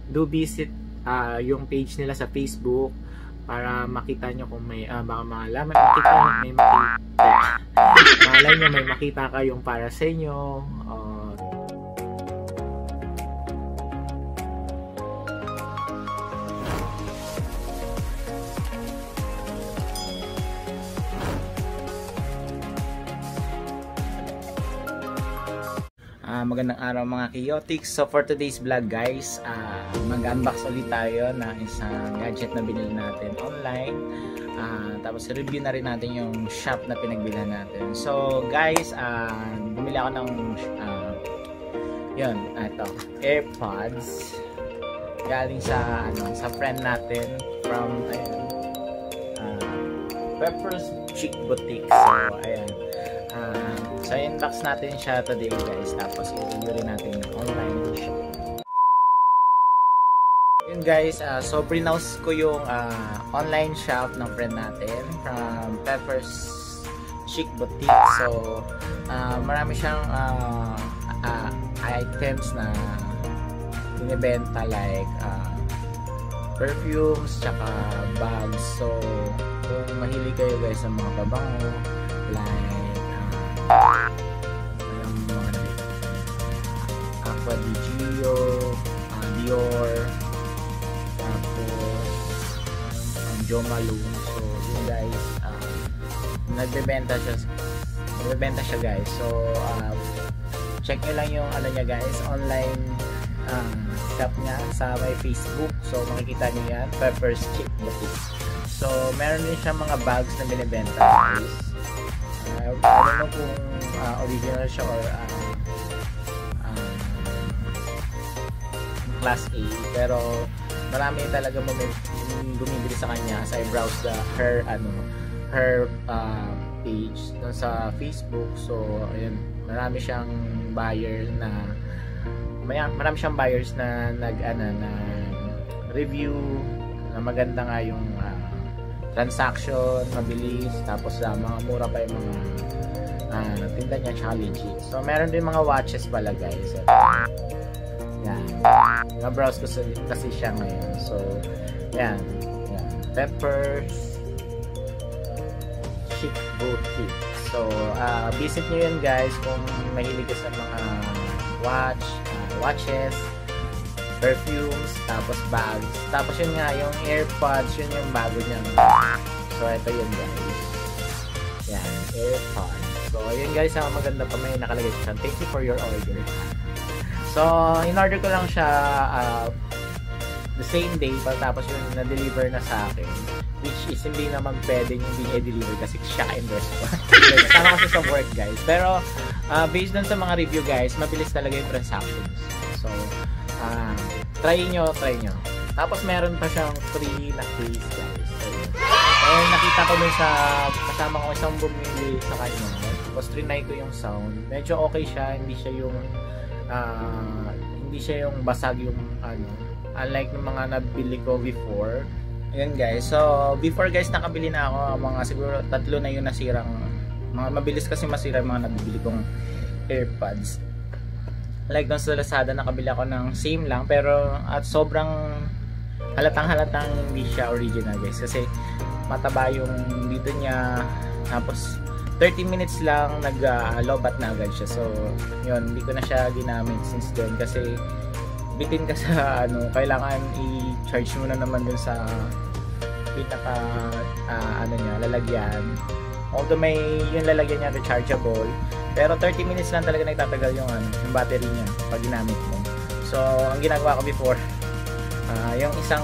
do visit yung page nila sa Facebook para makita nyo kung may baka malaman makita may makita malay nyo may makita kayong para sa inyo. Magandang araw mga Chaotix. So for today's vlog guys, mag-unbox ulit tayo ng isang gadget na binili natin online. Tapos review na rin natin yung shop na pinagbilhan natin. So guys, bumili ako ng ito, AirPods galing sa friend natin from Pepper's Chic Boutique. So ayan. So i-unbox natin siya today guys, tapos i-review rin natin yung online shop. Yun guys, so browse ko yung online shop ng friend natin from Pepper's Chic Boutique. So marami siyang items na binibenta like perfumes tsaka bags. So kung mahilig kayo guys sa mga pabango like mga Aqua di Gio, Dior, tapos Jo Malone. So yun guys, nagbebenta siya guys. So check nyo lang yung niya guys, online shop niya sa may Facebook. So makikita nyo yan, Pepper's Chic Boutique. So meron din siya mga bags na binibenta guys. I don't know kung original siya or class A, pero marami talaga bumibili sa kanya as I browse her page sa Facebook. So ayun, marami siyang buyers na na review na maganda nga yung transaction, mabilis, tapos mga mura pa yung mga tinda niya, tsaka legit. So meron din mga watches pala guys. Yan, na-browse ko kasi siya ngayon. So yan. Pepper's Chic Boutique. So visit nyo yun guys kung mahilig ka sa mga watches, perfumes, tapos bags. Tapos yun nga, yung AirPods, yun yung bago niya. So ito yun guys. Yan, AirPods. So yun guys, maganda pa, may nakalagay siya, thank you for your order. So in order ko lang siya the same day, tapos yun na-deliver na sa akin, which is hindi naman pwede yung hindi i-deliver kasi siya ka-endorse ko. Kasama kasi sa work guys. Pero based dun sa mga review guys, mabilis talaga yung transactions. So try nyo. Tapos meron pa siyang free na case guys. So nakita ko dun sa kasama ko isang bumili sa kanya. Tapos trinay ko yung sound. Medyo okay siya, hindi siya yung basag yung unlike ng mga nabili ko before. Ayan guys. So before guys, nakabili na ako mga siguro 3 na yung nasirang, mga mabilis kasi masira yung mga nabibili kong AirPods. Like doon sa Lazada, nakabili ako ng same lang, pero at sobrang halatang hindi siya original guys, kasi mataba yung dito niya, tapos 30 minutes lang nag-lobat na agad siya. So yun, hindi ko na siya ginamit since then kasi bitin ka sa kailangan i-charge mo na naman dun sa pinaka niya, lalagyan. Although may yung lalagyan niya rechargeable, pero 30 minutes lang talaga nagtatagal yung yung battery niya pag ginamit mo. So ang ginagawa ko before, yung isang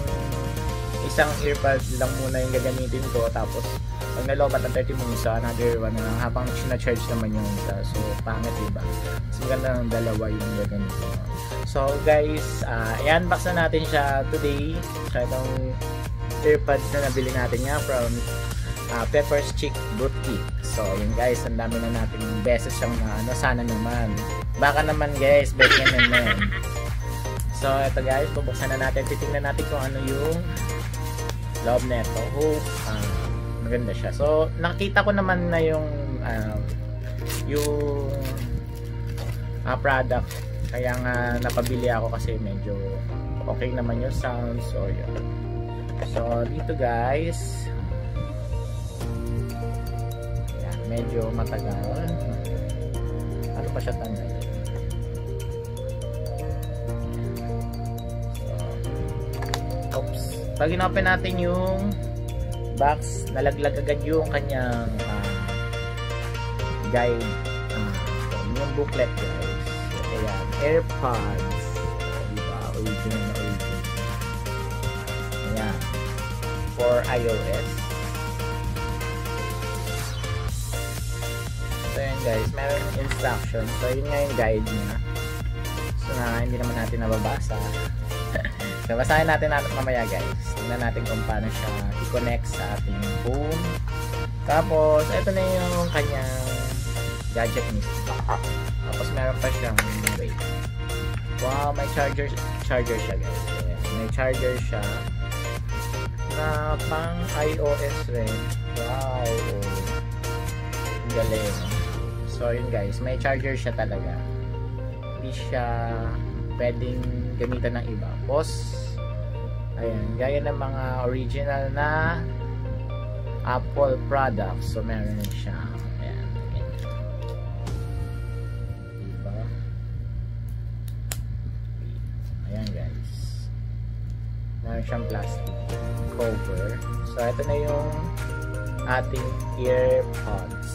earpod lang muna yung gagamitin ko, tapos pag nalobat ng 30 minutes, another one na habang sinacharge naman yung isa. So pangit diba? So maganda ng dalawa yung gagamitin ko. So guys, i-unbox na natin siya today. So itong earpods na nabili natin nga from Pepper's Chic Boutique. So yun guys, ang dami na natin beses siyang sana naman. Baka naman guys, best naman. So ito guys, bubuksan na natin, titingnan natin kung ano yung loob neto. Hope maganda siya. So nakita ko naman na yung product Kaya nga napabili ako kasi medyo okay naman yung sound. So yun. So dito guys, ayan, medyo matagal. Ano pa siya tanggal? So, oops. Pag in-open natin yung box, nalaglag agad yung kanyang guide, yung booklet guys. So, ayan, AirPods, diba? Original na original. Ayan, for iOS. So ayan guys, meron instruction. So yun nga yung guide niya. So hindi naman natin nababasa. So basahin natin mamaya guys. Tingnan natin kung paano siya i-connect sa ating phone. Tapos ito na yung kanyang gadget mismo. Tapos meron pa siyang wait. Wow, may charger siya guys. Ayan, may charger siya na pang iOS rin. Wow. Ang galing. So yun guys, may charger siya talaga. Hindi siya pwedeng gamitan ng iba. Tapos ayan, gaya ng mga original na Apple products. So meron siya. Ayan, ayan. Diba? Ayan guys. Meron siyang plastic cover. So ito na yung ating earpods.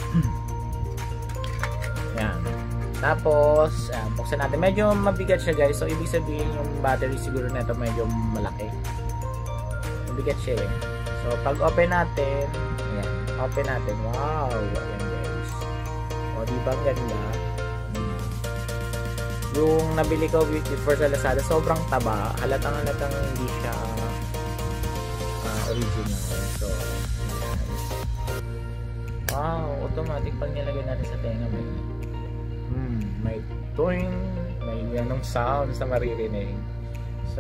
Yan. Tapos, buksan natin. Medyo mabigat siya guys. So, ibig sabihin yung battery siguro na ito medyo malaki. Mabigat siya eh. So, pag open natin, ayan. Open natin. Wow! Ayan guys. O, diba ang ganda? Yung nabili ko before sa Lazada, sobrang taba. Halatang hindi siya original. So, ayan. Wow! Automatic pag nilagay natin sa tenga may tuwing, may ganong sounds na maririnig. So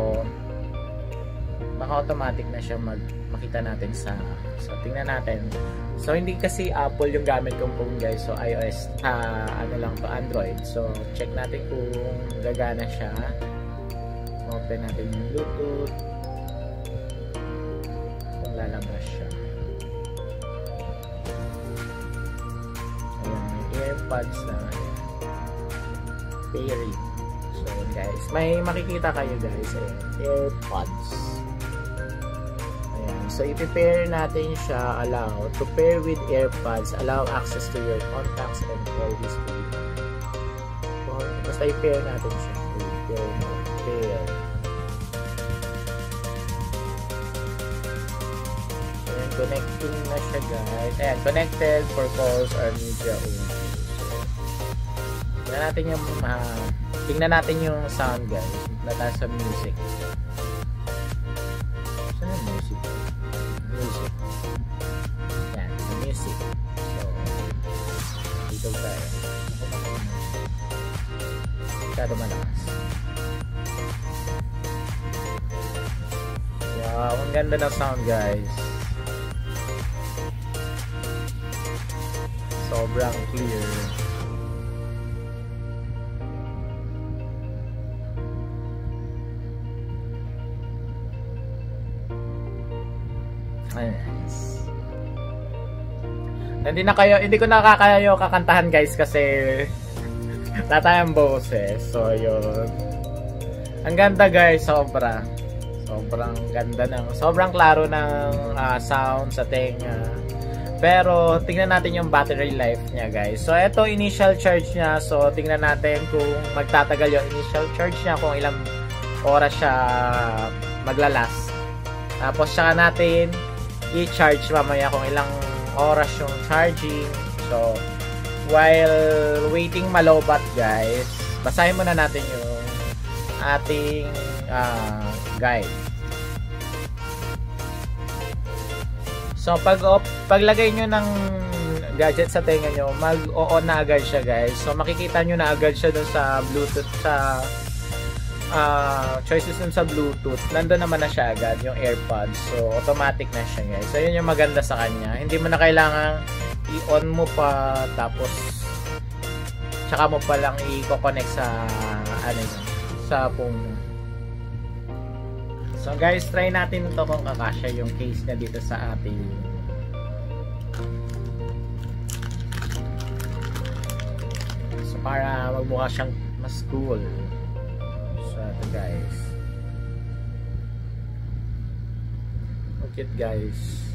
baka automatic na siya makita natin sa tingnan natin. So hindi kasi Apple yung gamit kong phone guys. So iOS, ano lang to, Android. So check natin kung gagana siya. Open natin yung Bluetooth. Kung lalabas siya. Ayan, may AirPods na pairing. So guys, may makikita kayo guys. Ayan, AirPods. Ayan. So i-pair natin siya. Allow to pair with AirPods. Allow access to your contacts and call history. So, basta i-pair natin siya. Pair. Ayan, connecting na siya guys. Ayan, connected for calls or media only. Tingnan natin yung sound guys. Nata sa music. Saan yung music? Music. Yan, music. So, dito tayo. Masyado malakas. Wow, ang ganda ng sound guys. Sobrang clear. Nice. Hindi ko nakakayo kakantahan guys kasi tatayang boses. So yun. Ang ganda guys, sobrang ganda sobrang klaro ng sound sa tenga. Pero tingnan natin yung battery life niya guys. So ito initial charge niya. So tingnan natin kung magtatagal yung initial charge niya, kung ilang oras siya maglalas. Tapos saka natin i-charge mamaya kung ilang oras yung charging. So while waiting malobat guys, basahin muna natin yung ating guide. So paglagay nyo ng gadget sa tenga nyo, mag-on na agad siya guys. So makikita nyo na agad siya dun sa Bluetooth, sa choices dun sa Bluetooth. Nandun naman na siya agad yung AirPods. So automatic na siya guys. So yun yung maganda sa kanya. Hindi mo na kailangan i-on mo pa tapos tsaka mo palang i-connect sa ano sa phone mo. So guys, try natin ito kung kakasya yung case na dito sa ating para magmukha siyang mas cool. So ito guys, look it guys.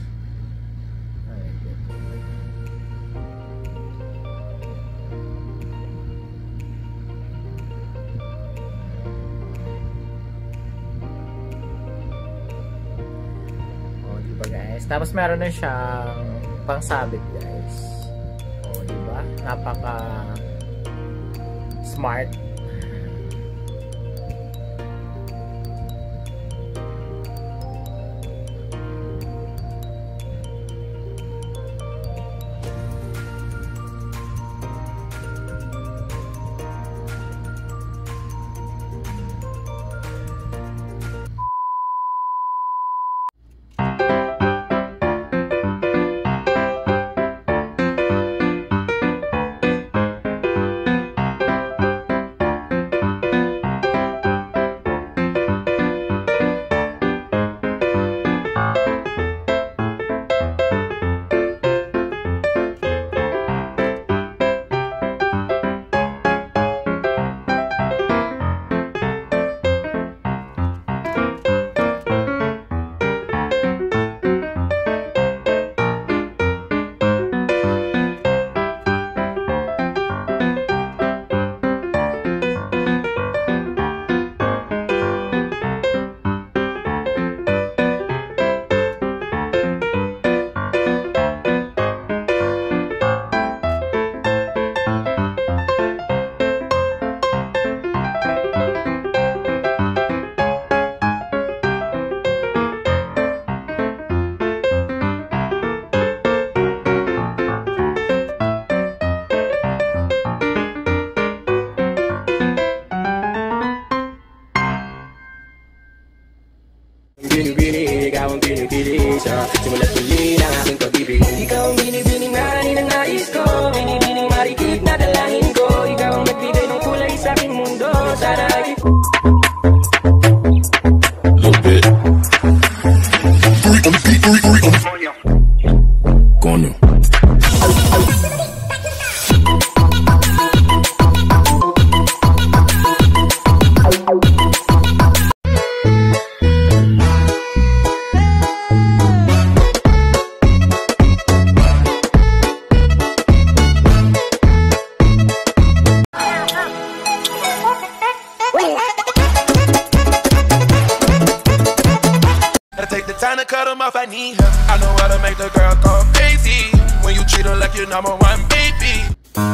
Oh, diba guys? Tapos meron na siyang pangsabit guys. Oh, diba? Napaka smart. Bini-bini, ikaw ang bini-bini sa simula't muli ng aking pag-ibig. Ikaw ang bini-bining naranin ang nais ko, bini-bining marikit na dalangin ko. Ikaw ang nagbigay ng kulay sa aking mundo. Sana ay Coño. Take the time to cut them off, I need her. I know how to make the girl go crazy when you treat her like your number one baby.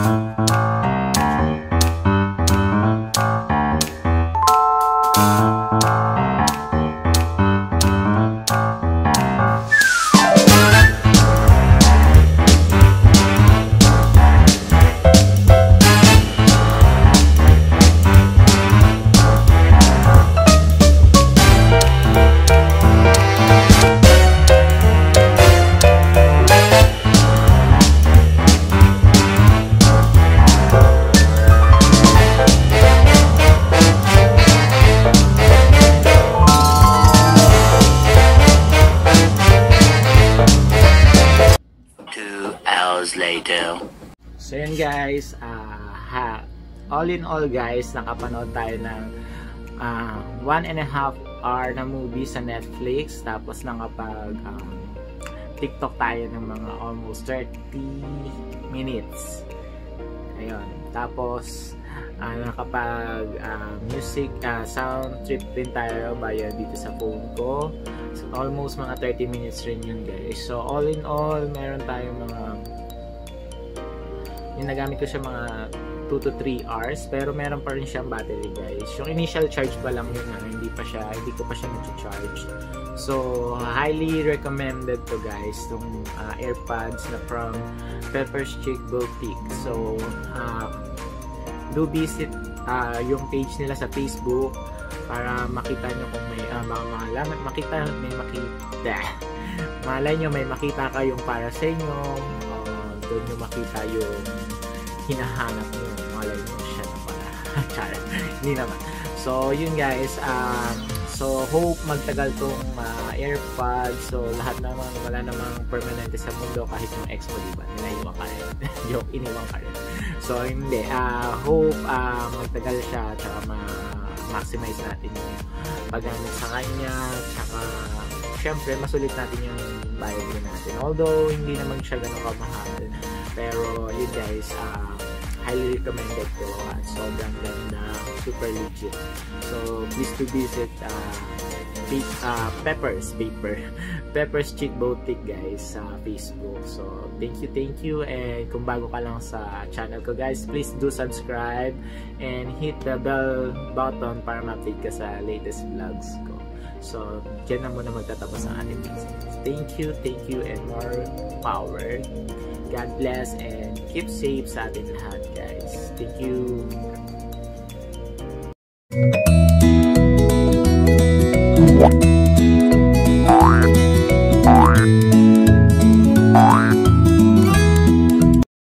Later. So yun guys, all in all guys, nakapanood tayo ng 1.5 hour na movie sa Netflix, tapos nakapag TikTok tayo ng mga almost 30 minutes. Ayun, tapos nakapag music sound trip din tayo via dito sa phone ko. So almost mga 30 minutes rin yun guys. So all in all, meron tayong mga, yung nagamit ko siya mga 2 to 3 hours, pero meron pa rin siyang battery guys. Yung initial charge pa lang yun, hindi ko pa siya nag-charge. So highly recommended to guys, itong AirPods na from Pepper's Chick Boutique. So do visit yung page nila sa Facebook para makita nyo kung may malay nyo may makita kayong para sa inyo, doon nyo makita yung hinahanap nyo, mga malay mo siya na pala. Char, hindi naman. So yun guys, so hope magtagal tong AirPods. So lahat naman, wala namang permanente sa mundo, kahit yung ex mo, diba? Naiwan ka rin. Joke, iniwan ka rin. So hindi, hope magtagal siya, tsaka ma-maximize natin yung paggamit sa kanya, tsaka syempre masulit natin yung bayad din natin. Although hindi naman siya ganun kamahal, pero yun guys, highly recommended to at sobrang ganda, super legit. So please to visit Pepper's Chic Boutique guys sa Facebook. So thank you, and kung bago ka lang sa channel ko guys, please do subscribe and hit the bell button para ma-update ka sa latest vlogs ko. So dyan na muna magtatapos ang ating video. Thank you and more power. God bless and keep safe sa ating lahat guys. Thank you.